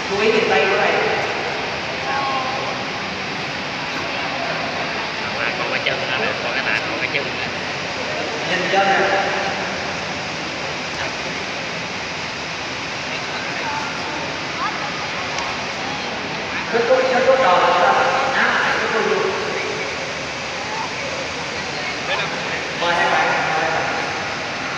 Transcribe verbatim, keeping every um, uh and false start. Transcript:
chú ý nhìn tay của này. Còn cái chân nữa, còn cái bàn, còn cái chân nữa. Nhìn chân nè. Kết thúc